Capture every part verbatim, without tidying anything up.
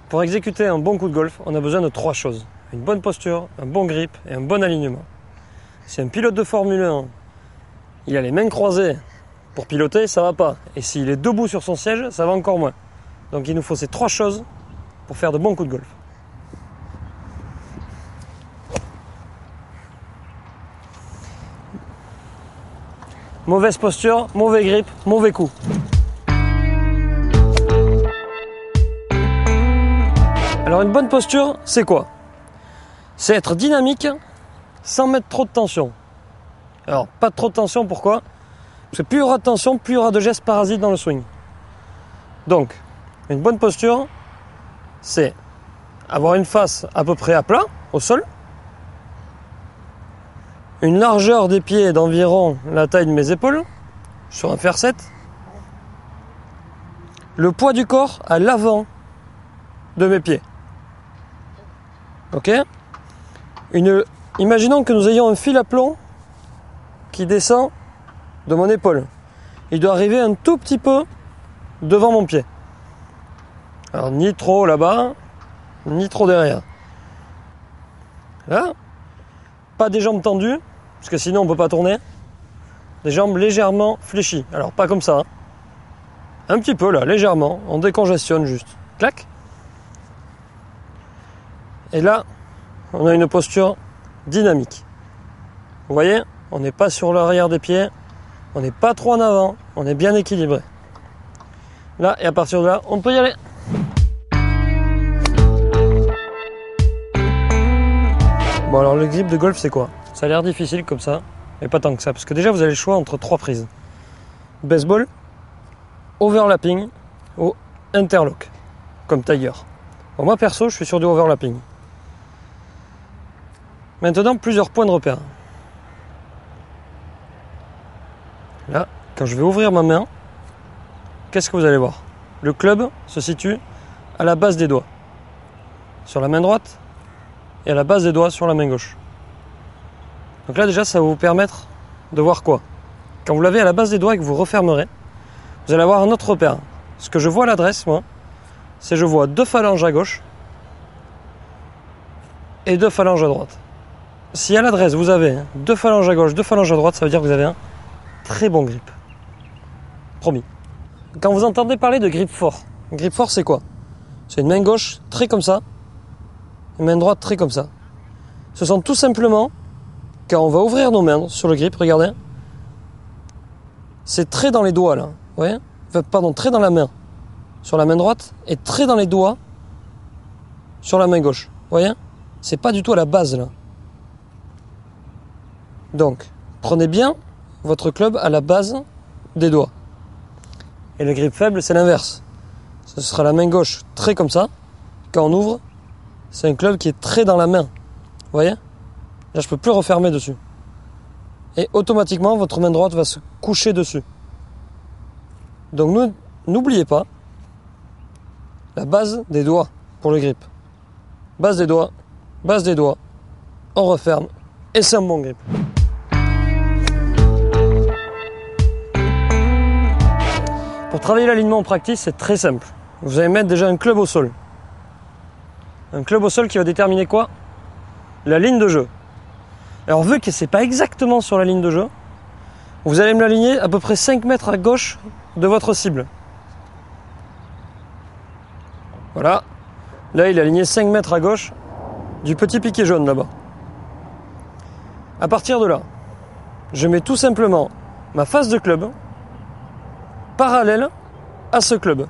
Pour exécuter un bon coup de golf, on a besoin de trois choses. Une bonne posture, un bon grip et un bon alignement. Si un pilote de Formule un, il a les mains croisées pour piloter, ça va pas. Et s'il est debout sur son siège, ça va encore moins. Donc il nous faut ces trois choses pour faire de bons coups de golf. Mauvaise posture, mauvais grip, mauvais coup. Alors une bonne posture, c'est quoi? C'est être dynamique sans mettre trop de tension. Alors pas trop de tension, pourquoi? Parce que plus il y aura de tension, plus il y aura de gestes parasites dans le swing. Donc, une bonne posture, c'est avoir une face à peu près à plat, au sol, une largeur des pieds d'environ la taille de mes épaules, sur un fer sept, le poids du corps à l'avant de mes pieds. Ok? Une, imaginons que nous ayons un fil à plomb qui descend de mon épaule. Il doit arriver un tout petit peu devant mon pied. Alors ni trop là-bas, ni trop derrière. Là, pas des jambes tendues, parce que sinon on ne peut pas tourner. Des jambes légèrement fléchies. Alors pas comme ça. Hein. Un petit peu là, légèrement. On décongestionne juste. Clac. Et là, on a une posture dynamique. Vous voyez, on n'est pas sur l'arrière des pieds. On n'est pas trop en avant. On est bien équilibré. Là, et à partir de là, on peut y aller. Bon alors le grip de golf c'est quoi? Ça a l'air difficile comme ça, mais pas tant que ça, parce que déjà vous avez le choix entre trois prises. Baseball, overlapping ou interlock, comme Tiger. Bon, moi perso je suis sur du overlapping. Maintenant plusieurs points de repère. Là, quand je vais ouvrir ma main, qu'est-ce que vous allez voir? Le club se situe à la base des doigts. Sur la main droite, et à la base des doigts sur la main gauche. Donc là déjà ça va vous permettre de voir quoi? Quand vous l'avez à la base des doigts et que vous refermerez, vous allez avoir un autre repère. Ce que je vois à l'adresse, moi, c'est je vois deux phalanges à gauche et deux phalanges à droite. Si à l'adresse vous avez deux phalanges à gauche, deux phalanges à droite, ça veut dire que vous avez un très bon grip. Promis. Quand vous entendez parler de grip fort, grip fort c'est quoi? C'est une main gauche très comme ça, une main droite très comme ça. Ce sont tout simplement, quand on va ouvrir nos mains sur le grip, regardez, c'est très dans les doigts là, vous voyez? Enfin, pardon, très dans la main sur la main droite et très dans les doigts sur la main gauche, vous voyez? C'est pas du tout à la base là. Donc, prenez bien votre club à la base des doigts. Et le grip faible, c'est l'inverse. Ce sera la main gauche très comme ça, quand on ouvre, c'est un club qui est très dans la main. Vous voyez? Là, je peux plus refermer dessus. Et automatiquement, votre main droite va se coucher dessus. Donc, n'oubliez pas la base des doigts pour le grip. Base des doigts, base des doigts, on referme et c'est un bon grip. Pour travailler l'alignement en practice, c'est très simple. Vous allez mettre déjà un club au sol. Un club au sol qui va déterminer quoi? La ligne de jeu. Alors vu que c'est pas exactement sur la ligne de jeu, vous allez me l'aligner à peu près cinq mètres à gauche de votre cible. Voilà. Là il est aligné cinq mètres à gauche du petit piquet jaune là-bas. À partir de là, je mets tout simplement ma face de club parallèle à ce club.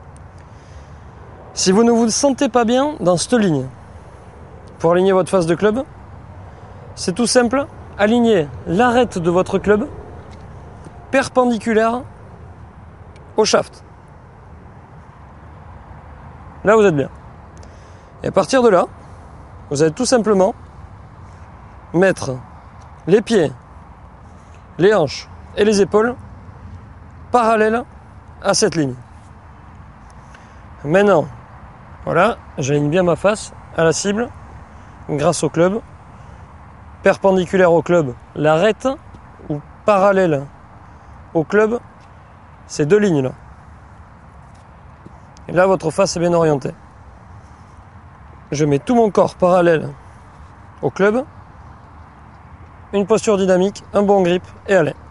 Si vous ne vous sentez pas bien dans cette ligne, pour aligner votre face de club, c'est tout simple, alignez l'arête de votre club perpendiculaire au shaft. Là, vous êtes bien. Et à partir de là, vous allez tout simplement mettre les pieds, les hanches et les épaules parallèles à cette ligne. Maintenant, voilà, j'aligne bien ma face à la cible grâce au club. Perpendiculaire au club, l'arête ou parallèle au club, ces deux lignes là. Et là, votre face est bien orientée. je mets tout mon corps parallèle au club, une posture dynamique, un bon grip et allez.